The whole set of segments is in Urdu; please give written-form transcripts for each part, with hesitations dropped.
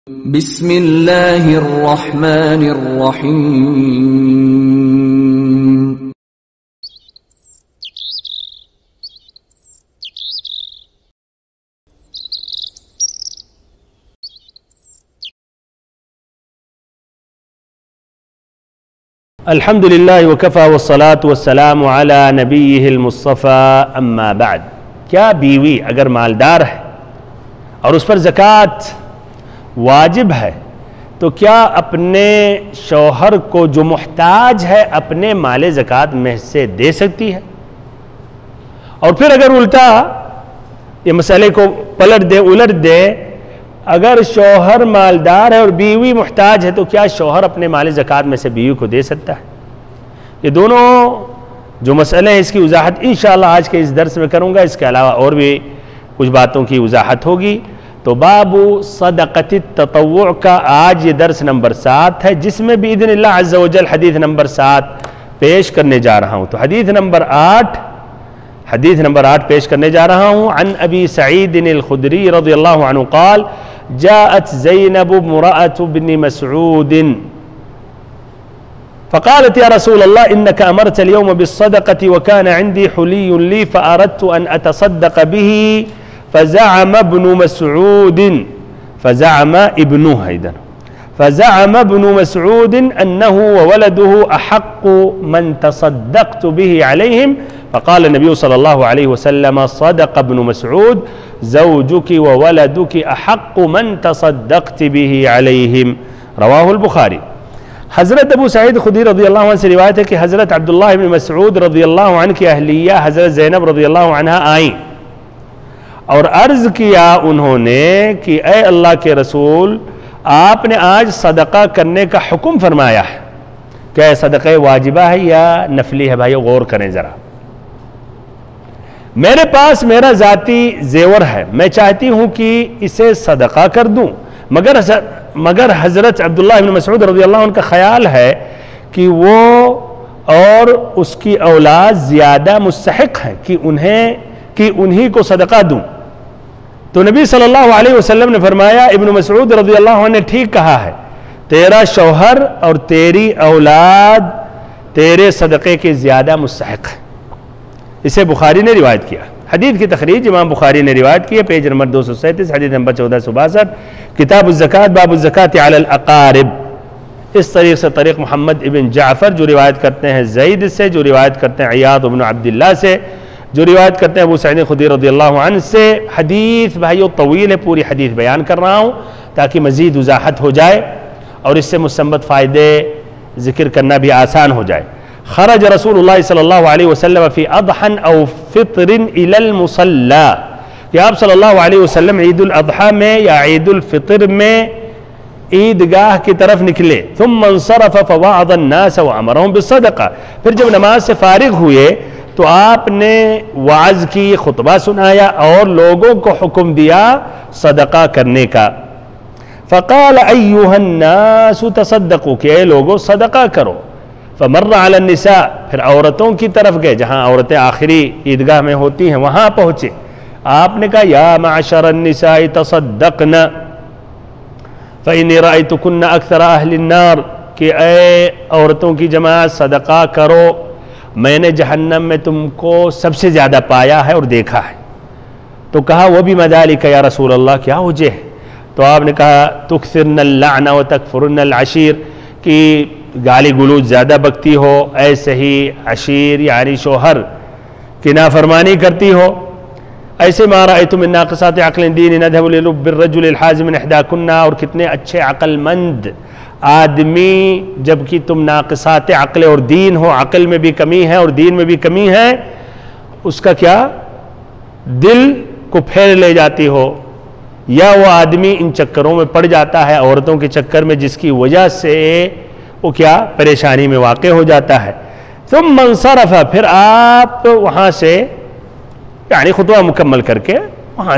بسم اللہ الرحمن الرحیم۔ الحمد للہ وکفیٰ والصلاة والسلام علی نبیہ المصطفیٰ اما بعد۔ کیا بیوی اگر مالدار ہے اور اس پر زکوٰۃ واجب ہے تو کیا اپنے شوہر کو جو محتاج ہے اپنے مال زکوٰۃ میں سے دے سکتی ہے؟ اور پھر اگر الٹا یہ مسئلے کو الٹ دے، اگر شوہر مالدار ہے اور بیوی محتاج ہے تو کیا شوہر اپنے مال زکوٰۃ میں سے بیوی کو دے سکتا ہے؟ یہ دونوں جو مسئلے ہیں اس کی وضاحت انشاءاللہ آج کے اس درس میں کروں گا۔ اس کے علاوہ اور بھی کچھ باتوں کی وضاحت ہوگی۔ تو باب صدقۃ التطوع کا آج یہ درس نمبر 7 ہے، جس میں باذن اللہ عز و جل حدیث نمبر 7 پیش کرنے جا رہا ہوں۔ تو حدیث نمبر 8 پیش کرنے جا رہا ہوں۔ عن ابی سعید الخدری رضی اللہ عنہ قال جاءت زینب امرأة ابن مسعود فقالت يا رسول الله إنك أمرت اليوم بالصدقة وكان عندي حلي لي فأردت أن أتصدق به فزعم ابن مسعود أنه وولده أحق من تصدقت به عليهم فقال النبي صلى الله عليه وسلم صدق ابن مسعود زوجك وولدك أحق من تصدقت به عليهم رواہ البخاری۔ حضرت ابو سعید خدری رضی اللہ عنہ سے روایت ہے کہ حضرت عبداللہ بن مسعود رضی اللہ عنہ کی اہلیہ حضرت زینب رضی اللہ عنہ آئیں اور عرض کیا انہوں نے کہ اے اللہ کے رسول، آپ نے آج صدقہ کرنے کا حکم فرمایا ہے، کیا صدقہ واجبہ ہے یا نفلی ہے؟ بھائی غور کریں ذرا۔ میرے پاس میرا ذاتی زیور ہے، میں چاہتی ہوں کہ اسے صدقہ کر دوں، مگر حضرت عبداللہ بن مسعود رضی اللہ عنہ کا خیال ہے کہ وہ اور اس کی اولاد زیادہ مستحق ہیں کہ انہی کو صدقہ دوں۔ تو نبی صلی اللہ علیہ وسلم نے فرمایا ابن مسعود رضی اللہ عنہ نے ٹھیک کہا ہے، تیرا شوہر اور تیری اولاد تیرے صدقے کے زیادہ مستحق ہیں۔ اسے بخاری نے روایت کیا۔ حدیث کی تخریج امام بخاری نے روایت کی ہے، پیج نمبر 237، حدیث نمبر 1462، کتاب الزکاة باب الزکاة علی الاقارب۔ اس طریق سے طریق محمد ابن جعفر جو روایت کرتے ہیں زید سے، جو روایت کرتے ہیں عیاض بن عبداللہ سے، جو روایت کرتے ہیں ابو سعید خدری رضی اللہ عنہ سے۔ حدیث بھائیو طویل ہے، پوری حدیث بیان کر رہا ہوں تاکہ مزید وضاحت ہو جائے اور اس سے مستنبط فائدے ذکر کرنا بھی آسان ہو جائے۔ خرج رسول اللہ صلی اللہ علیہ وسلم فی اضحى او فطر الى المصلی، کہ آپ صلی اللہ علیہ وسلم عید الاضحیٰ میں یا عید الفطر میں عیدگاہ کی طرف نکلے۔ ثم انصرف فوعظ الناس وامرهم بالصدقہ، پھر جب نماز سے فارغ ہوئے تو آپ نے وعظ کی، خطبہ سنایا اور لوگوں کو حکم دیا صدقہ کرنے کا۔ فقال ایھا الناس تصدقوا، کہ اے لوگو صدقہ کرو۔ فمر علی النساء، پھر عورتوں کی طرف گئے، جہاں عورتیں آخری عیدگاہ میں ہوتی ہیں وہاں پہنچے۔ آپ نے کہا یا معشر النساء تصدقن فإنی رأیتکن اکثر اہل النار، کہ اے عورتوں کی جماعت صدقہ کرو، میں نے جہنم میں تم کو سب سے زیادہ پایا ہے اور دیکھا ہے۔ تو کہا وہ بھی مذالک یا رسول اللہ، کیا وجہ ہے؟ تو آپ نے کہا تکثرن اللعن وتکفرن العشیر، کہ گالی گلوچ زیادہ بکتی ہو، ایسے ہی عشیر یعنی شوہر کی نافرمانی کرتی ہو۔ ایسے ما رأیت من ناقصات عقل دین نذهب للب الرجل الحازم من احداکن، اور کتنے اچھے عقل مند آدمی جبکہ تم ناقصات عقل اور دین ہو، عقل میں بھی کمی ہے اور دین میں بھی کمی ہے، اس کا کیا دل کو پھیر لے جاتی ہو، یا وہ آدمی ان چکروں میں پڑ جاتا ہے عورتوں کے چکر میں، جس کی وجہ سے وہ کیا پریشانی میں واقع ہو جاتا ہے۔ ثم انصرف، پھر آپ وہاں سے یعنی خطبہ مکمل کر کے وہاں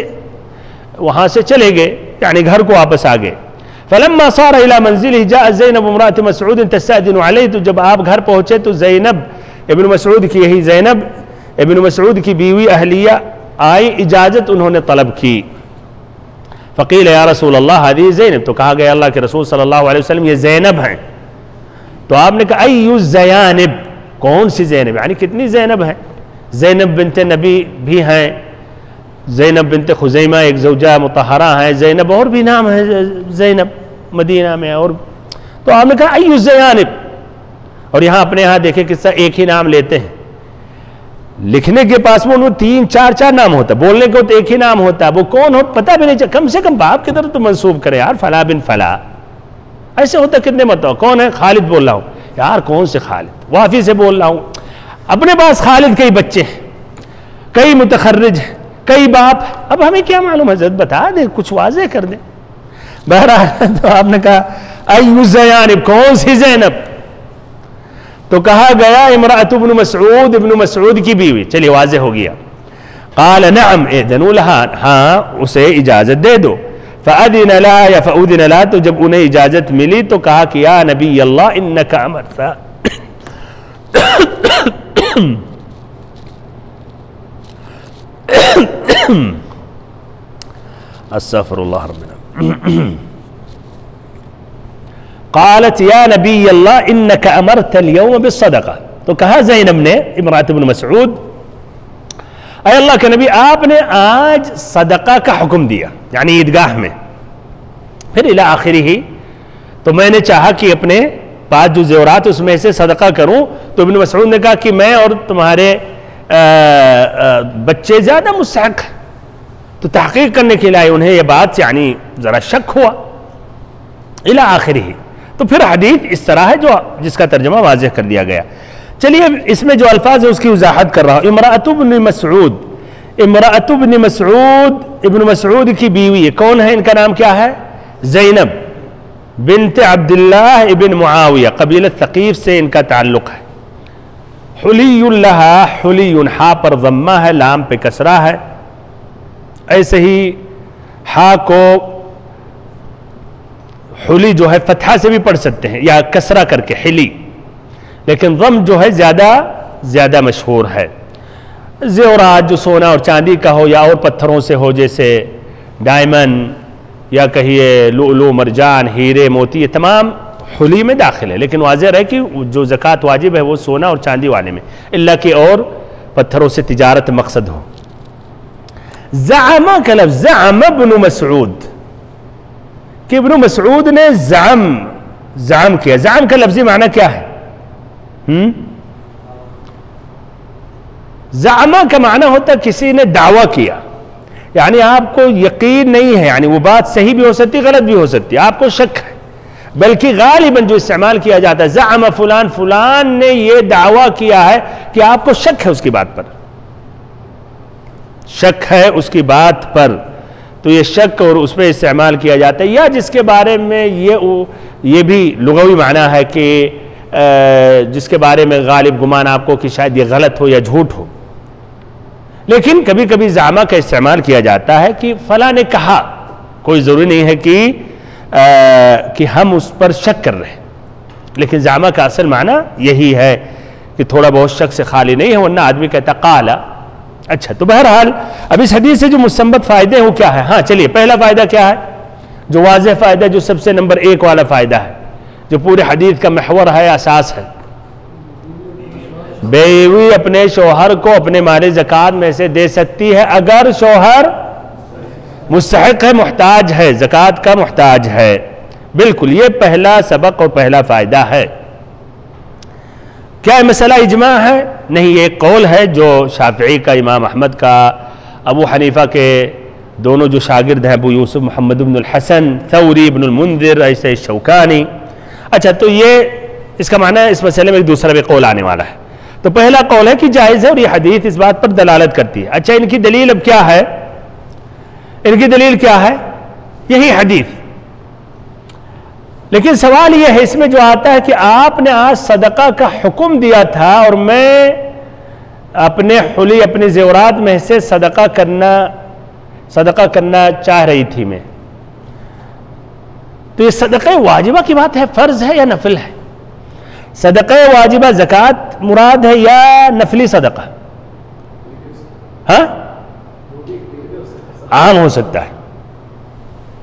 سے چلے گئے، یعنی گھر کو واپس آ گئے۔ فلما صار الى منزله جاء زینب امرأة مسعود تستأذن علیہ، تو جب آپ گھر پہنچے تو زینب ابن مسعود کی، یہی زینب ابن مسعود کی بیوی اہلیہ آئی، اجازت انہوں نے طلب کی۔ فقیل یا رسول اللہ حدیث زینب، تو کہا گیا اللہ کے رسول صلی اللہ علیہ وسلم یہ زینب ہیں. تو آپ نے کہا ای الزیانب، کون سی زینب، یعنی کتنی زینب ہیں؟ زینب بنت نبی بھی ہیں، زینب بنت خزیمہ ایک زوجہ مطہرہ ہیں، زینب اور بھی نام ہے زینب مدینہ میں. اور تو آپ نے کہا ای الزیانب. اور یہاں اپنے یہاں دیکھیں قصہ ایک ہی نام لیتے ہیں، لکھنے کے پاس میں انہوں 3-4 نام ہوتا ہے، بولنے کو تو ایک ہی نام ہوتا ہے، وہ کون ہو پتہ بھی نہیں چاہتا. کم سے کم باپ کی طرف تو منسوب کرے یار، فلاں بن فلاں. ایسے ہوتا کتنے مطلب کون ہے؟ خالد بول رہا ہوں، یار کون سے خالد؟ وافی سے بول رہا ہوں. اپنے پاس خالد کئی بچے ہیں، کئی متخرج ہیں، کئی باپ. اب ہمیں کیا معلوم؟ حضرت بتا دیں، کچھ واضح کر دیں. بہرحال تو آپ نے کہا ای الزیانب، کون سی زینب؟ تو کہا گیا امرأۃ ابن مسعود، ابن مسعود کی بیوی. چلیے واضح ہو گیا. قال نعم اذنوا لها، ہاں اسے اجازت دے دو. فأذن لها یا فأذن لها، تو جب انہیں اجازت ملی تو کہا کہ یا نبی اللہ انک امرت استغفر اللہ ربنا. قالت یا نبی اللہ انک امرت اليوم بالصدقہ، تو کہا زینب نے امرأۃ ابن مسعود اے اللہ کے نبی آپ نے آج صدقہ کا حکم دیا، یعنی عیدگاہ میں. پھر الی آخری ہی، تو میں نے چاہا کہ اپنے پاس جو زیورات اس میں سے صدقہ کروں. تو ابن مسعود نے کہا کہ میں اور تمہارے بچے زیادہ مستحق ہیں. تو تحقیق کرنے کے لیے انہیں یہ بات یعنی ذرا شک ہوا. الی آخری ہی، تو پھر حدیث اس طرح ہے جو جس کا ترجمہ واضح کر دیا گیا. چلیے اس میں جو الفاظ ہے اس کی وضاحت کر رہا ہوں. امرأۃ ابن مسعود، امرأۃ ابن مسعود، ابن مسعود کی بیوی ہے. کون ہے؟ ان کا نام کیا ہے؟ زینب بنت عبداللہ ابن معاویہ، قبیلہ ثقیف سے ان کا تعلق ہے. حلی لہا، حلی ہا پر ضمہ ہے، لام پہ کسرہ ہے. ایسے ہی ہا کو حلی جو ہے فتحہ سے بھی پڑھ سکتے ہیں یا کسرہ کر کے حلی، لیکن ضم جو ہے زیادہ مشہور ہے. زیورات جو سونا اور چاندی کا ہو یا اور پتھروں سے ہو، جیسے ڈائمنڈ یا کہیے لؤلؤ مرجان ہیرے موتی، یہ تمام حلی میں داخل ہے. لیکن واضح رہے کہ جو زکوٰۃ واجب ہے وہ سونا اور چاندی والے میں، اللہ کہ اور پتھروں سے تجارت مقصد ہو. زعم کا لفظ، زعم ابن مسعود، کہ ابن مسعود نے زعم کیا. زعم کا لفظی معنی کیا ہے؟ زعما کا معنی ہوتا کسی نے دعویٰ کیا، یعنی آپ کو یقین نہیں ہے، یعنی وہ بات صحیح بھی ہو سکتی غلط بھی ہو سکتی، آپ کو شک ہے. بلکہ غالباً جو استعمال کیا جاتا ہے زعم فلان، فلان نے یہ دعویٰ کیا ہے کہ آپ کو شک ہے اس کی بات پر، شک ہے اس کی بات پر، تو یہ شک اور اس پہ استعمال کیا جاتا ہے. یا جس کے بارے میں یہ بھی لغوی معنی ہے کہ جس کے بارے میں غالب گمان آپ کو کہ شاید یہ غلط ہو یا جھوٹ ہو. لیکن کبھی کبھی زعما کا استعمال کیا جاتا ہے کہ فلاں نے کہا، کوئی ضروری نہیں ہے کہ ہم اس پر شک کر رہے ہیں. لیکن زعما کا اصل معنی یہی ہے کہ تھوڑا بہت شک سے خالی نہیں ہے، ورنہ آدمی کہتا قالا. اچھا، تو بہرحال اب اس حدیث سے جو مستنبط فائدے ہوں کیا ہے؟ ہاں چلیے، پہلا فائدہ کیا ہے جو واضح فائدہ، جو سب سے نمبر 1 والا فائدہ ہے، جو پورے حدیث کا محور ہے، اساس ہے. بیوی اپنے شوہر کو اپنے مال زکوٰۃ میں سے دے سکتی ہے اگر شوہر مستحق ہے، محتاج ہے، زکوٰۃ کا محتاج ہے. بالکل، یہ پہلا سبق اور پہلا فائدہ ہے. کیا مسئلہ اجماع ہے؟ نہیں، یہ ایک قول ہے جو شافعی کا، امام احمد کا، ابو حنیفہ کے دونوں جو شاگرد ہیں ابو یوسف محمد بن الحسن، ثوری ابن المنذر، ایسے شوکانی. اچھا، تو یہ اس کا معنی ہے اس مسئلے میں ایک دوسرا بھی قول آنے والا ہے. تو پہلا قول ہے کہ جائز ہے، اور یہ حدیث اس بات پر دلالت کرتی ہے. اچھا، ان کی دلیل اب کیا ہے؟ ان کی دلیل کیا ہے؟ یہی حدیث. لیکن سوال یہ ہے اس میں جو آتا ہے کہ آپ نے آج صدقہ کا حکم دیا تھا اور میں اپنے حلی، اپنے زیورات میں سے صدقہ کرنا چاہ رہی تھی میں. تو یہ صدقہ واجبہ کی بات ہے، فرض ہے یا نفل ہے؟ صدقہ واجبہ زکوٰۃ مراد ہے یا نفلی صدقہ؟ ہاں، عام ہو سکتا ہے.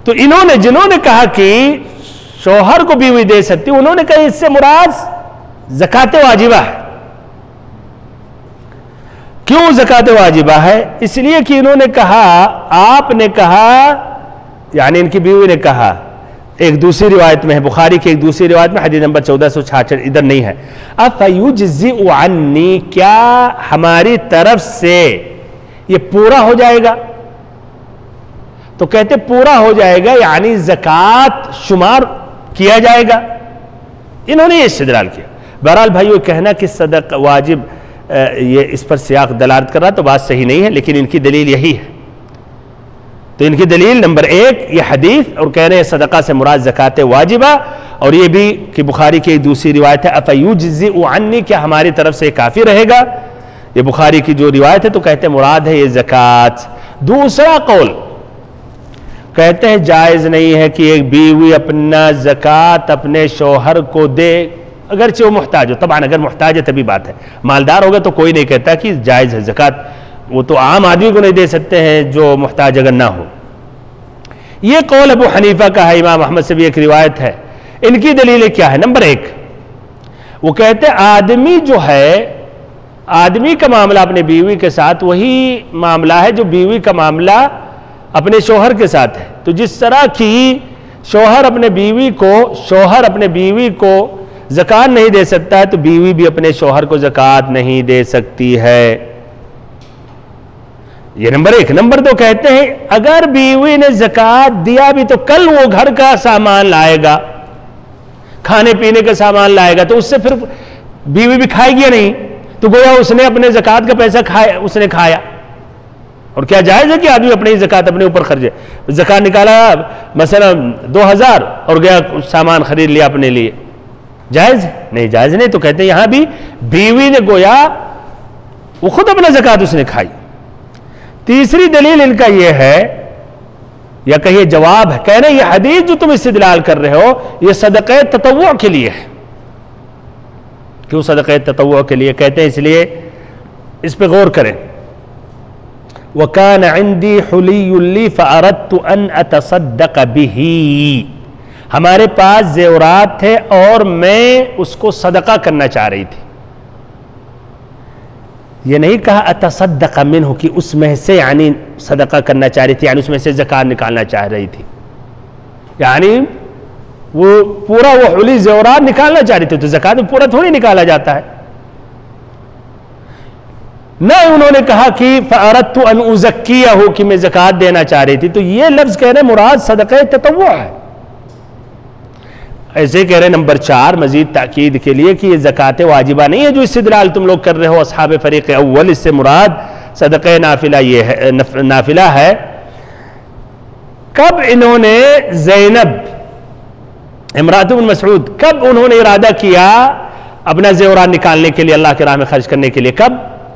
تو انہوں نے جنہوں نے کہا کہ شوہر کو بیوی دے سکتی، انہوں نے کہا اس سے مراد زکات واجبہ ہے۔ کیوں زکات واجبہ ہے؟ اس لیے کہ انہوں نے کہا، آپ نے کہا، یعنی ان کی بیوی نے کہا، ایک دوسری روایت میں ہے، بخاری کی ایک دوسری روایت میں حدیث نمبر 1466، ادھر نہیں ہے، اَفَيُجْزِئُ عَنِّي، کیا ہماری طرف سے یہ پورا ہو جائے گا؟ تو کہتے پورا ہو جائے گا یعنی زکوٰۃ شمار کیا جائے گا۔ انہوں نے یہ استدلال کیا۔ بہرحال بھائیو، کہنا کہ صدق واجب یہ اس پر سیاق دلالت کر رہا تو بات صحیح نہیں ہے، لیکن ان کی دلیل یہی ہے۔ تو ان کی دلیل نمبر 1 یہ حدیث، اور کہہ رہے ہیں صدقہ سے مراد زکات واجبہ، اور یہ بھی کہ بخاری کی ایک دوسری روایت ہے اَفَيُجْزِئُ عَنِّي، کیا ہماری طرف سے کافی رہے گا؟ یہ بخاری کی جو روایت ہے، تو کہتے ہیں مراد ہے یہ زکوٰۃ۔ دوسرا قول کہتے ہیں جائز نہیں ہے کہ ایک بیوی اپنا زکوٰۃ اپنے شوہر کو دے، اگرچہ وہ محتاج ہو۔ طبعاً اگر محتاج ہے تبھی بات ہے، مالدار ہوگا تو کوئی نہیں کہتا کہ جائز ہے زکوٰۃ، وہ تو عام آدمی کو نہیں دے سکتے ہیں جو محتاج اگر نہ ہو۔ یہ قول ابو حنیفہ کا ہے، امام احمد سے بھی ایک روایت ہے۔ ان کی دلیل کیا ہے؟ نمبر 1 وہ کہتے ہیں آدمی جو ہے، آدمی کا معاملہ اپنے بیوی کے ساتھ وہی معاملہ ہے جو بیوی کا معاملہ اپنے شوہر کے ساتھ ہے۔ تو جس طرح کی شوہر اپنے بیوی کو زکوٰۃ نہیں دے سکتا ہے، تو بیوی بھی اپنے شوہر کو زکوٰۃ نہیں دے سکتی ہے۔ یہ نمبر 1۔ نمبر 2 کہتے ہیں اگر بیوی نے زکوٰۃ دیا بھی تو کل وہ گھر کا سامان لائے گا، کھانے پینے کا سامان لائے گا، تو اس سے پھر بیوی بھی کھائے گی یا نہیں؟ تو گویا اس نے اپنے زکوٰۃ کا پیسہ اس نے کھایا۔ اور کیا جائز ہے کہ آدمی اپنی زکوٰۃ اپنے اوپر خرچے؟ زکوٰۃ نکالا مثلا 2000 اور گیا سامان خرید لیا اپنے لیے، جائز ہے؟ نہیں، جائز نہیں۔ تو کہتے ہیں یہاں بھی بیوی نے گویا وہ خود اپنا زکوٰۃ اس نے کھائی۔ تیسری دلیل ان کا یہ ہے، یا کہیے جواب ہے، کہہ رہے ہیں یہ حدیث جو تم استدلال کر رہے ہو یہ صدقہ تطوع کے لیے ہے۔ کیوں صدقہ تطوع کے لیے کہتے ہیں؟ اس لیے اس پہ غور کریں۔ وَكَانَ عِنْدِي حُلِيٌّ لِّي فَأَرَدْتُ أَنْ أَتَصَدَّقَ بِهِ، ہمارے پاس زیورات تھے اور میں اس کو صدقہ کرنا چاہ رہی تھی۔ یہ نہیں کہا اتصدق منہ کہ اس میں سے یعنی صدقہ کرنا چاہ رہی تھی، یعنی اس میں سے زکوٰۃ نکالنا چاہ رہی تھی، یعنی وہ پورا وہ حلی زیورات نکالنا چاہ رہی تھی، تو زکوٰۃ میں پورا تھوڑی نکالا جاتا ہے۔ نہ انہوں نے کہا کہ فَأَرَدْتُ أَنْ أُزَكِّيَهُ کہ میں زکوٰۃ دینا چاہ رہی تھی، تو یہ لفظ کہہ رہے مراد صدقہ تطوع ہے۔ ایسے کہہ رہے نمبر 4 مزید تاکید کے لیے کہ یہ زکوٰۃ واجبہ نہیں ہے جو استدلال تم لوگ کر رہے ہو اصحاب فریق اول، اس سے مراد صدقہ نافلہ یہ ہے، نافلہ ہے۔ کب انہوں نے زینب امرأۃ بن مسعود کب انہوں نے ارادہ کیا اپنا زیورات نکالنے کے لیے، اللہ کی راہ میں خرچ کرنے کے لیے؟ کب؟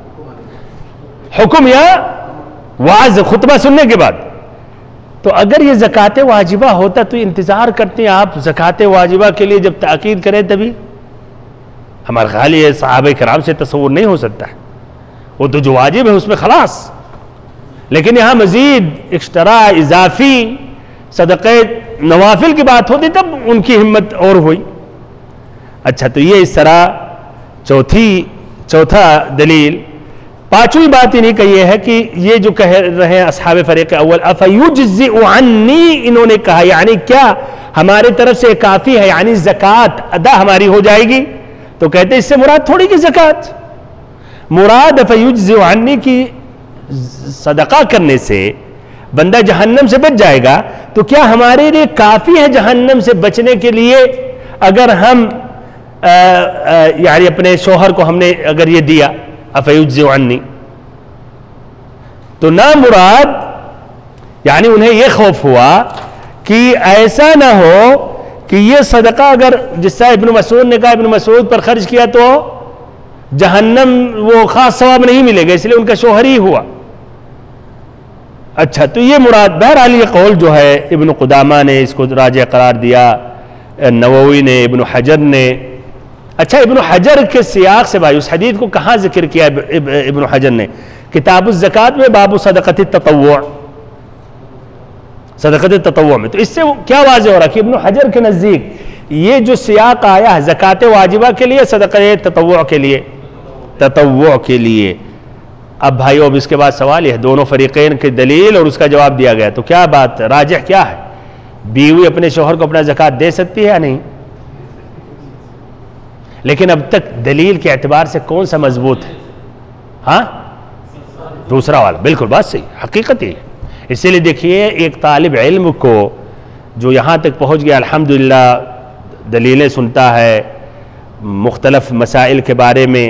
حکم یا وعظ، خطبہ سننے کے بعد؟ تو اگر یہ زکوٰۃ واجبہ ہوتا تو انتظار کرتے ہیں آپ زکوٰۃ واجبہ کے لیے جب تاکید کریں تبھی؟ ہمارا خیال یہ صحابہ کرام سے تصور نہیں ہو سکتا ہے، وہ تو جو واجب ہے اس میں خلاص، لیکن یہاں مزید ایکسٹرا اضافی صدقہ نوافل کی بات ہوتی تب ان کی ہمت اور ہوئی۔ اچھا، تو یہ اس طرح چوتھا دلیل۔ پانچویں بات انہی کا یہ ہے کہ یہ جو کہہ رہے ہیں اصحاب فریق اول اَفَيُجْزِئُ عَنِّي، انہوں نے کہا یعنی کیا ہمارے طرف سے کافی ہے، یعنی زکوٰۃ ادا ہماری ہو جائے گی؟ تو کہتے ہیں اس سے مراد تھوڑی کی زکوٰۃ، مراد اَفَيُجْزِئُ عَنِّي کی صدقہ کرنے سے بندہ جہنم سے بچ جائے گا، تو کیا ہمارے لیے کافی ہے جہنم سے بچنے کے لیے اگر ہم یعنی اپنے شوہر کو ہم نے اگر یہ دیا اَفَيُجْزِئُ عَنِّي؟ تو نہ مراد یعنی انہیں یہ خوف ہوا کہ ایسا نہ ہو کہ یہ صدقہ اگر جس طرح ابن مسعود نے کہا ابن مسعود پر خرچ کیا تو جہنم وہ خاص ثواب نہیں ملے گا، اس لیے ان کا شوہر ہی ہوا۔ اچھا، تو یہ مراد، بہرحال یہ قول جو ہے ابن قدامہ نے اس کو راجح قرار دیا، نووی نے، ابن حجر نے۔ اچھا، ابن حجر کے سیاق سے بھائی اس حدیث کو کہاں ذکر کیا ابن حجر نے؟ کتاب الزکوٰۃ میں باب صدقۃ التطوع، صدقۃ تطوع میں. تو اس سے کیا واضح ہو رہا کہ ابن حجر کے نزدیک یہ جو سیاق آیا ہے زکوٰۃ واجبہ کے لیے، صدقہ تطوع کے لیے، تطوع کے لیے. اب بھائیو اب اس کے بعد سوال یہ ہے، دونوں فریقین کی دلیل اور اس کا جواب دیا گیا، تو کیا بات راجح کیا ہے؟ بیوی اپنے شوہر کو اپنا زکوٰۃ دے سکتی ہے یا نہیں؟ لیکن اب تک دلیل کے اعتبار سے کون سا مضبوط ہے؟ ہاں دوسرا والا، بالکل بات صحیح، حقیقت یہ. اسی لیے دیکھیے ایک طالب علم کو جو یہاں تک پہنچ گیا الحمدللہ، دلیلیں سنتا ہے، مختلف مسائل کے بارے میں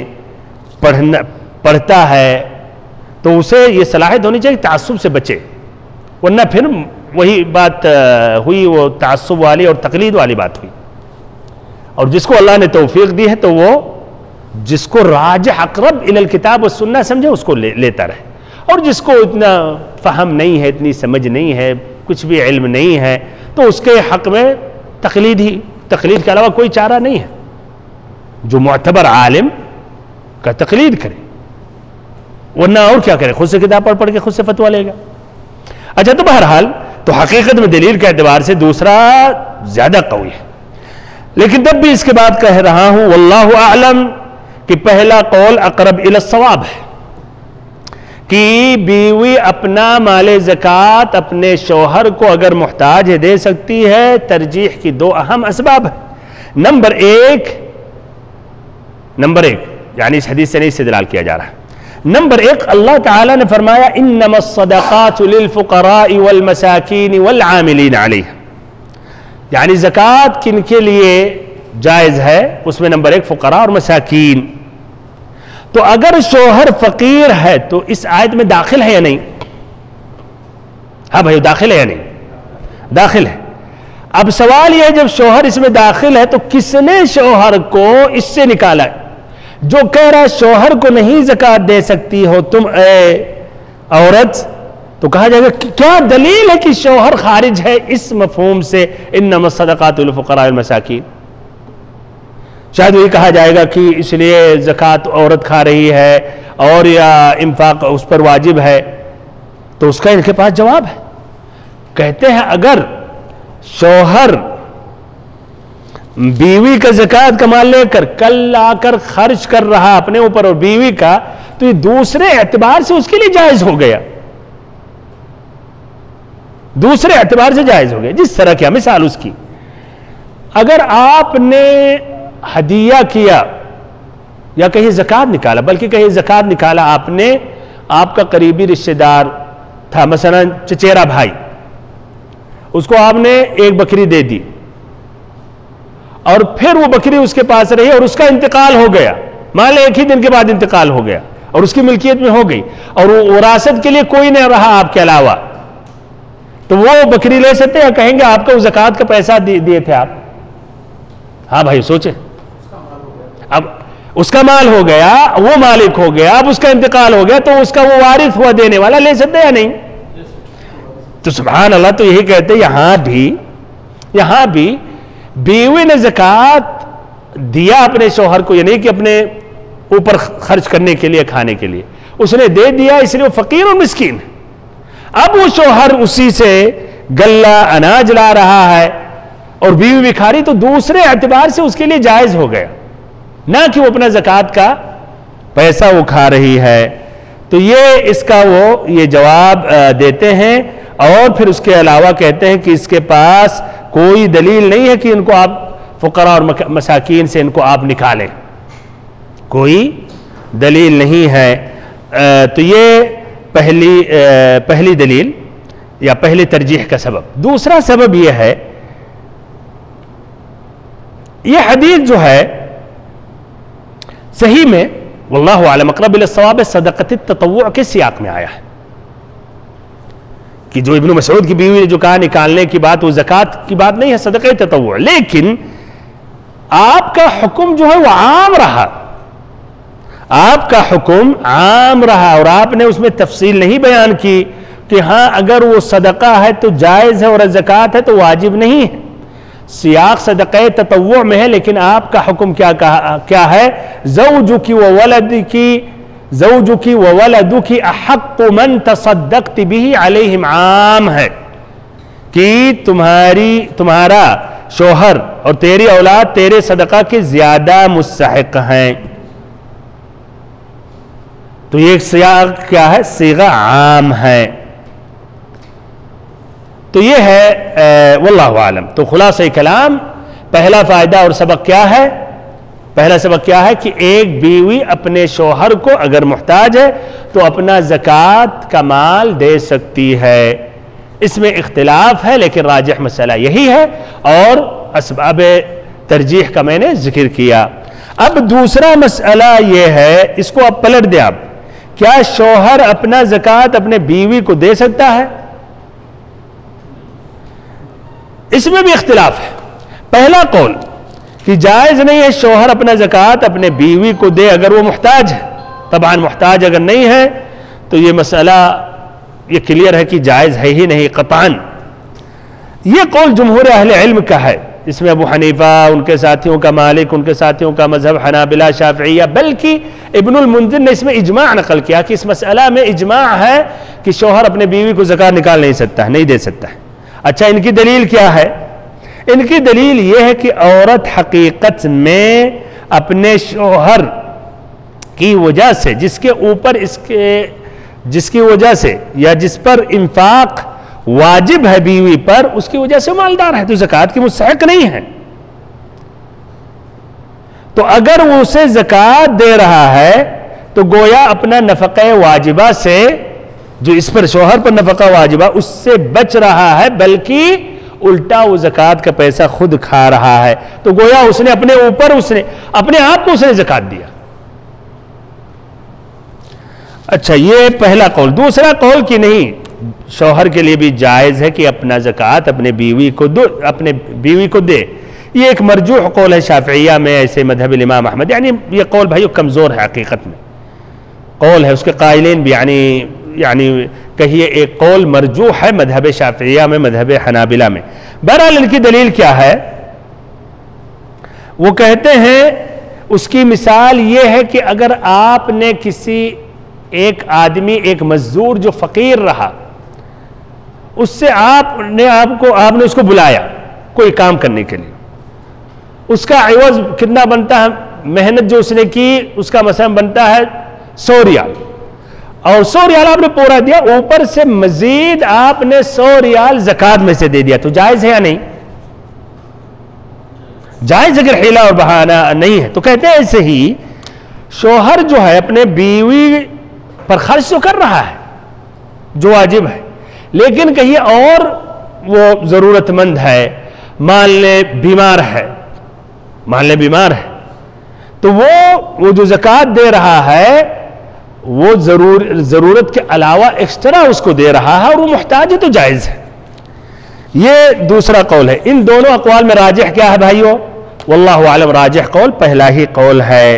پڑھتا ہے، تو اسے یہ صلاحیت ہونی چاہیے تعصب سے بچے، ورنہ پھر وہی بات ہوئی، وہ تعصب والی اور تقلید والی بات ہوئی. اور جس کو اللہ نے توفیق دی ہے تو وہ جس کو راجح اقرب الی الکتاب والسنہ سمجھے اس کو لیتا رہے، اور جس کو اتنا فہم نہیں ہے، اتنی سمجھ نہیں ہے، کچھ بھی علم نہیں ہے، تو اس کے حق میں تقلید کے علاوہ کوئی چارہ نہیں ہے. جو معتبر عالم کا تقلید کرے، ورنہ اور کیا کرے، خود سے کتاب پڑھ کے خود سے فتویٰ لے گا. اچھا تو بہرحال تو حقیقت میں دلیل کے اعتبار سے دوسرا زیادہ قوی ہے، لیکن تب بھی اس کے بعد کہہ رہا ہوں واللہ اعلم کہ پہلا قول اقرب الی الصواب ہے کہ بیوی اپنا مال زکوٰۃ اپنے شوہر کو اگر محتاج ہے دے سکتی ہے. ترجیح کی دو اہم اسباب ہیں. نمبر ایک یعنی اس حدیث سے نہیں استدلال کیا جا رہا ہے. نمبر ایک، اللہ تعالیٰ نے فرمایا انما الصدقات للفقراء والمساکین والعاملین علیہ، یعنی زکوٰۃ کن کے لیے جائز ہے، اس میں نمبر ایک فقراء اور مساکین. تو اگر شوہر فقیر ہے تو اس آیت میں داخل ہے یا نہیں؟ ہاں بھائی داخل ہے یا نہیں؟ داخل ہے. اب سوال یہ ہے جب شوہر اس میں داخل ہے تو کس نے شوہر کو اس سے نکالا ہے؟ جو کہہ رہا شوہر کو نہیں زکوٰۃ دے سکتی ہو تم اے عورت، تو کہا جائے گا کیا دلیل ہے کہ شوہر خارج ہے اس مفہوم سے انما الصدقات للفقراء والمساکین؟ شاید وہی کہا جائے گا کہ اس لیے زکوٰۃ عورت کھا رہی ہے اور یا انفاق اس پر واجب ہے. تو اس کا ان کے پاس جواب ہے. کہتے ہیں اگر شوہر بیوی کا زکوٰۃ کا مال لے کر کل آ کر خرچ کر رہا اپنے اوپر اور بیوی کا، تو یہ دوسرے اعتبار سے اس کے لیے جائز ہو گیا، دوسرے اعتبار سے جائز ہو گیا. جس طرح کیا مثال اس کی، اگر آپ نے ہدیہ کیا یا کہیں زکوٰۃ نکالا، بلکہ کہیں زکوٰۃ نکالا آپ نے، آپ کا قریبی رشتہ دار تھا مثلا چچیرا بھائی، اس کو آپ نے ایک بکری دے دی اور پھر وہ بکری اس کے پاس رہی اور اس کا انتقال ہو گیا، مان لیں ایک ہی دن کے بعد انتقال ہو گیا اور اس کی ملکیت میں ہو گئی اور وہ وراثت کے لیے کوئی نہیں رہا آپ کے علاوہ، تو وہ بکری لے سکتے ہیں یا کہیں گے آپ کو زکوٰۃ کا پیسہ دیے تھے آپ؟ ہاں بھائی سوچیں، اب اس کا مال ہو گیا، وہ مالک ہو گیا، اب اس کا انتقال ہو گیا، تو اس کا وہ وارث ہوا دینے والا لے سکتے یا نہیں؟ تو سبحان اللہ، تو یہی کہتے یہاں بھی بیوی نے زکوٰۃ دیا اپنے شوہر کو، یعنی کہ اپنے اوپر خرچ کرنے کے لیے، کھانے کے لیے اس نے دے دیا، اس لیے وہ فقیر اور مسکین ہے. اب وہ شوہر اسی سے گلہ اناج لا رہا ہے اور بیوی بھی کھا رہی، تو دوسرے اعتبار سے اس کے لیے جائز ہو گیا، نہ کہ وہ اپنا زکوٰۃ کا پیسہ وہ کھا رہی ہے. تو یہ اس کا وہ یہ جواب دیتے ہیں، اور پھر اس کے علاوہ کہتے ہیں کہ اس کے پاس کوئی دلیل نہیں ہے کہ ان کو آپ فقراء اور مساکین سے ان کو آپ نکالیں، کوئی دلیل نہیں ہے. تو یہ پہلی دلیل یا پہلی ترجیح کا سبب. دوسرا سبب یہ ہے، یہ حدیث جو ہے صحیح میں واللہ اعلم اقرب الی الصواب صدقۃ التطوع کے سیاق میں آیا ہے کہ جو ابن مسعود کی بیوی نے جو کہا نکالنے کی بات، وہ زکوٰۃ کی بات نہیں ہے، صدقہ تطوع. لیکن آپ کا حکم جو ہے وہ عام رہا، آپ کا حکم عام رہا، اور آپ نے اس میں تفصیل نہیں بیان کی کہ ہاں اگر وہ صدقہ ہے تو جائز ہے اور زکوٰۃ ہے تو واجب نہیں ہے. سیاق صدقہ تطوع میں ہے، لیکن آپ کا حکم کیا ہے؟ زوجکی وولدکی احق من تصدقت به علیہم عام ہے. کہ تمہارا شوہر اور تیری اولاد تیرے صدقہ کے زیادہ مستحق ہیں. تو یہ سیاق کیا ہے؟ صیغہ عام ہے. تو یہ ہے واللہ عالم. تو خلاصہ کلام، پہلا فائدہ اور سبق کیا ہے؟ پہلا سبق کیا ہے کہ ایک بیوی اپنے شوہر کو اگر محتاج ہے تو اپنا زکوٰۃ کا مال دے سکتی ہے. اس میں اختلاف ہے لیکن راجح مسئلہ یہی ہے، اور اسباب ترجیح کا میں نے ذکر کیا. اب دوسرا مسئلہ یہ ہے، اس کو اب پلٹ دیں آپ، کیا شوہر اپنا زکوٰۃ اپنے بیوی کو دے سکتا ہے؟ اس میں بھی اختلاف ہے. پہلا قول کہ جائز نہیں ہے شوہر اپنا زکوٰۃ اپنے بیوی کو دے اگر وہ محتاج ہے. طبعاً محتاج اگر نہیں ہے تو یہ مسئلہ یہ کلیئر ہے کہ جائز ہے ہی نہیں قطعاً. یہ قول جمہور اہل علم کا ہے. اس میں ابو حنیفہ، ان کے ساتھیوں کا مالک، ان کے ساتھیوں کا مذہب حنابلہ شافعیہ، بلکہ ابن المنذر نے اس میں اجماع نقل کیا کہ اس مسئلہ میں اجماع ہے کہ شوہر اپنے بیوی کو زکوٰۃ نکال نہیں سکتا ہے، نہیں دے سکتا ہے. اچھا، ان کی دلیل کیا ہے؟ ان کی دلیل یہ ہے کہ عورت حقیقت میں اپنے شوہر کی وجہ سے جس کی وجہ سے یا جس پر انفاق واجب ہے بیوی پر، اس کی وجہ سے مالدار ہے تو زکوٰۃ کی مستحق نہیں ہے. تو اگر وہ اسے زکوٰۃ دے رہا ہے تو گویا اپنا نفقہ واجبہ سے، جو اس پر شوہر پر نفقہ واجبہ، اس سے بچ رہا ہے، بلکہ الٹا وہ زکوٰۃ کا پیسہ خود کھا رہا ہے. تو گویا اس نے اپنے اوپر اپنے آپ کو اس نے زکوٰۃ دیا. اچھا، یہ پہلا قول. دوسرا قول کہ نہیں، شوہر کے لیے بھی جائز ہے کہ اپنا زکوٰۃ اپنے بیوی کو دے. یہ ایک مرجوح قول ہے شافعیہ میں، ایسے مذہب الامام احمد. یعنی یہ قول بھائیو کمزور ہے، حقیقت میں قول ہے، اس کے قائلین بھی یعنی کہیے ایک قول مرجوح ہے مذہب شافعیہ میں، مذہب حنابلہ میں. بہرحال ان کی دلیل کیا ہے؟ وہ کہتے ہیں اس کی مثال یہ ہے کہ اگر آپ نے کسی ایک آدمی، ایک مزدور جو فقیر رہا، اس سے آپ نے اس کو بلایا کوئی کام کرنے کے لیے، اس کا عوض کتنا بنتا ہے؟ محنت جو اس نے کی اس کا مثلا بنتا ہے 100 ریال، اور 100 ریال آپ نے پورا دیا، اوپر سے مزید آپ نے 100 ریال زکوٰۃ میں سے دے دیا، تو جائز ہے یا نہیں؟ جائز اگر حیلہ اور بہانہ نہیں ہے. تو کہتے ہیں ایسے ہی شوہر جو ہے اپنے بیوی پر خرچ تو کر رہا ہے جو واجب ہے، لیکن کہیں اور وہ ضرورت مند ہے، مان لے بیمار ہے، تو وہ جو زکوٰۃ دے رہا ہے وہ ضرورت کے علاوہ ایکسٹرا اس کو دے رہا ہے اور وہ محتاج ہے تو جائز ہے. یہ دوسرا قول ہے. ان دونوں اقوال میں راجح کیا ہے بھائیو؟ واللہ عالم راجح قول پہلا ہی قول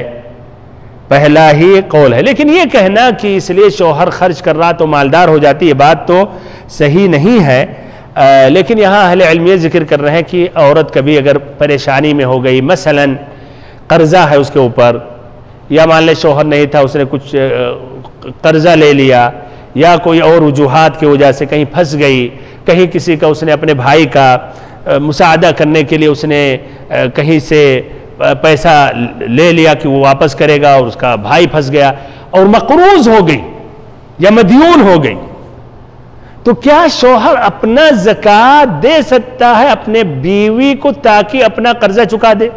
ہے. لیکن یہ کہنا کہ اس لیے شوہر خرچ کر رہا تو مالدار ہو جاتی، یہ بات تو صحیح نہیں ہے. لیکن یہاں اہل علم یہ ذکر کر رہے ہیں کہ عورت کبھی اگر پریشانی میں ہو گئی، مثلا قرضہ ہے اس کے اوپر، یا مان لے شوہر نہیں تھا، اس نے کچھ قرضہ لے لیا، یا کوئی اور وجوہات کی وجہ سے کہیں پھنس گئی، کہیں کسی کا اس نے اپنے بھائی کا مساعدہ کرنے کے لیے اس نے کہیں سے پیسہ لے لیا کہ وہ واپس کرے گا، اور اس کا بھائی پھنس گیا اور مقروض ہو گئی یا مدیون ہو گئی، تو کیا شوہر اپنا زکوٰۃ دے سکتا ہے اپنے بیوی کو تاکہ اپنا قرضہ چکا دے؟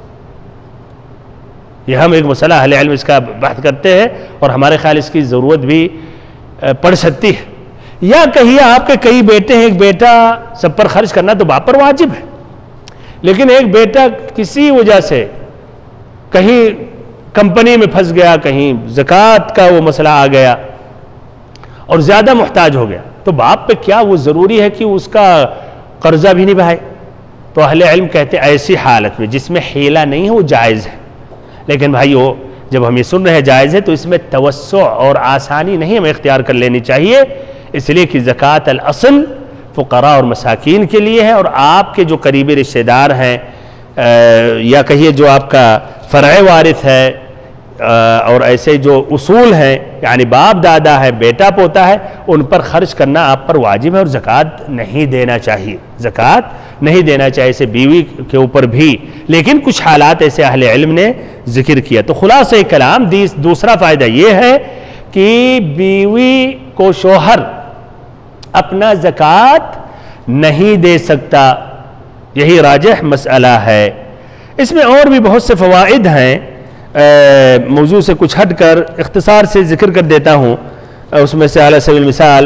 یہ ہم ایک مسئلہ اہل علم اس کا بحث کرتے ہیں، اور ہمارے خیال اس کی ضرورت بھی پڑ سکتی ہے. یا کہیے آپ کے کئی بیٹے ہیں، ایک بیٹا سب پر خرچ کرنا تو باپ پر واجب ہے، لیکن ایک بیٹا کسی وجہ سے کہیں کمپنی میں پھنس گیا، کہیں زکوٰۃ کا وہ مسئلہ آ گیا اور زیادہ محتاج ہو گیا، تو باپ پہ کیا وہ ضروری ہے کہ اس کا قرضہ بھی نبھائے؟ تو اہل علم کہتے ہیں ایسی حالت میں جس میں حیلہ نہیں ہے وہ جائز ہے. لیکن بھائیو جب ہم یہ سن رہے جائز ہے تو اس میں توسع اور آسانی نہیں ہمیں اختیار کر لینی چاہیے، اس لیے کہ زکوٰۃ الاصل فقراء اور مساکین کے لیے ہے، اور آپ کے جو قریبی رشتہ دار ہیں یا کہیے جو آپ کا فرع وارث ہے اور ایسے جو اصول ہیں یعنی باپ دادا ہے بیٹا پوتا ہے ان پر خرچ کرنا آپ پر واجب ہے اور زکوٰۃ نہیں دینا چاہیے، زکوٰۃ نہیں دینا چاہیے اسے بیوی کے اوپر بھی، لیکن کچھ حالات ایسے اہل علم نے ذکر کیا۔ تو خلاصہ کلام دوسرا فائدہ یہ ہے کہ بیوی کو شوہر اپنا زکوٰۃ نہیں دے سکتا، یہی راجح مسئلہ ہے۔ اس میں اور بھی بہت سے فوائد ہیں، موضوع سے کچھ ہٹ کر اختصار سے ذکر کر دیتا ہوں۔ اس میں سے علی سبیل مثال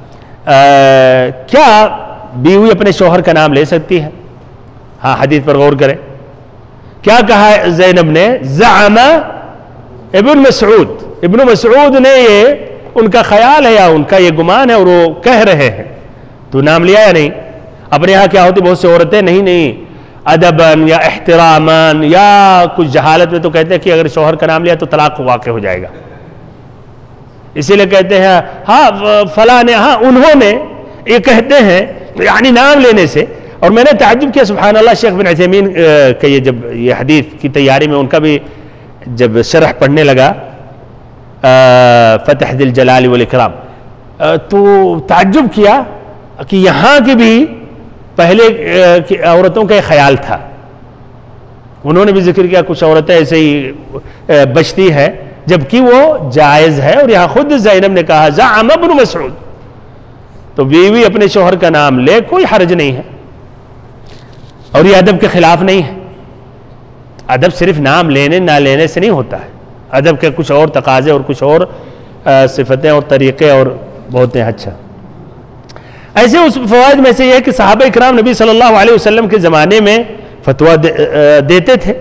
کیا بیوی اپنے شوہر کا نام لے سکتی ہے؟ ہاں، حدیث پر غور کریں، کیا کہا ہے زینب نے؟ زعم ابن مسعود نے، یہ ان کا خیال ہے یا ان کا یہ گمان ہے اور وہ کہہ رہے ہیں، تو نام لیا یا نہیں؟ اپنے یہاں کیا ہوتی بہت سی عورتیں نہیں ادباً یا احتراماً یا کچھ جہالت میں تو کہتے ہیں کہ اگر شوہر کا نام لیا تو طلاق واقع ہو جائے گا، اسی لیے کہتے ہیں ہاں فلاں نے، ہاں انہوں نے، یہ کہتے ہیں یعنی نام لینے سے۔ اور میں نے تعجب کیا سبحان اللہ، شیخ بن عثیمین کہ جب یہ حدیث کی تیاری میں ان کا بھی جب شرح پڑھنے لگا فتح ذی الجلال والاکرام، تو تعجب کیا کہ یہاں کی بھی پہلے کی عورتوں کا خیال تھا، انہوں نے بھی ذکر کیا کچھ عورتیں ایسے ہی بچتی ہیں جبکہ وہ جائز ہے، اور یہاں خود زینب نے کہا زعم ابن مسعود، تو بیوی اپنے شوہر کا نام لے کوئی حرج نہیں ہے، اور یہ ادب کے خلاف نہیں ہے۔ ادب صرف نام لینے نہ لینے سے نہیں ہوتا ہے، ادب کے کچھ اور تقاضے اور کچھ اور صفتیں اور طریقے اور بہت ہیں۔ اچھا، ایسے اس فوائد میں سے یہ ہے کہ صحابہ اکرام نبی صلی اللہ علیہ وسلم کے زمانے میں فتویٰ دیتے تھے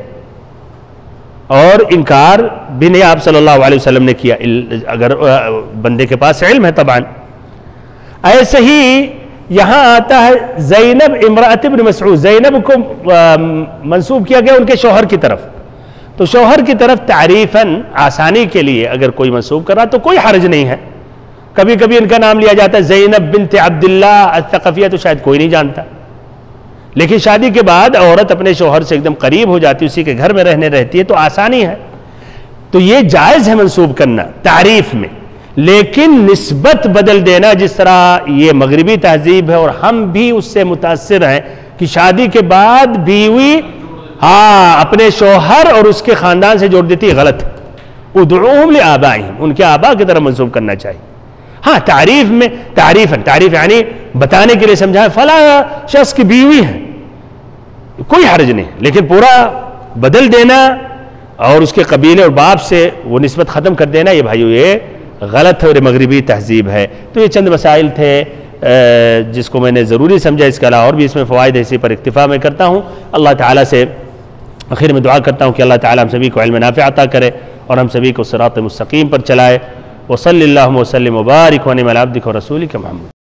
اور انکار بھی نہیں آپ صلی اللہ علیہ وسلم نے کیا، اگر بندے کے پاس علم ہے طبعا۔ ایسے ہی یہاں آتا ہے زینب امرأت ابن مسعود، زینب کو منسوب کیا گیا ان کے شوہر کی طرف، تو شوہر کی طرف تعریفاً آسانی کے لیے اگر کوئی منسوب کر رہا تو کوئی حرج نہیں ہے۔ کبھی کبھی ان کا نام لیا جاتا ہے زینب بنت عبداللہ الثقفیہ، تو شاید کوئی نہیں جانتا، لیکن شادی کے بعد عورت اپنے شوہر سے ایک دم قریب ہو جاتی ہے، اسی کے گھر میں رہنے رہتی ہے تو آسانی ہے، تو یہ جائز ہے منسوب کرنا تعریف میں، لیکن نسبت بدل دینا جس طرح یہ مغربی تہذیب ہے اور ہم بھی اس سے متاثر ہیں کہ شادی کے بعد بیوی اپنے شوہر اور اس کے خاندان سے جوڑ دیتی ہے، غلط ہے۔ ادعوہم لآبائہم، ان کے آبا کی طرف منسوب کرنا چاہیے۔ ہاں تعریف میں تعریف یعنی بتانے کے لیے سمجھا فلاں شخص کی بیوی ہے، کوئی حرج نہیں، لیکن پورا بدل دینا اور اس کے قبیلے اور باپ سے وہ نسبت ختم کر دینا، یہ بھائیو یہ غلط ہے اور مغربی تہذیب ہے۔ تو یہ چند مسائل تھے جس کو میں نے ضروری سمجھا، اس کے علاوہ اور بھی اس میں فوائد ہے، اسی پر اکتفا میں کرتا ہوں۔ اللہ تعالیٰ سے آخر میں دعا کرتا ہوں کہ اللہ تعالیٰ ہم سبھی کو علم نافع عطا کرے اور ہم سبھی کو صراط مستقیم پر چلائے۔ وصلی اللہ وسلم وبارک وانعم علی عبدک ورسولک محمد۔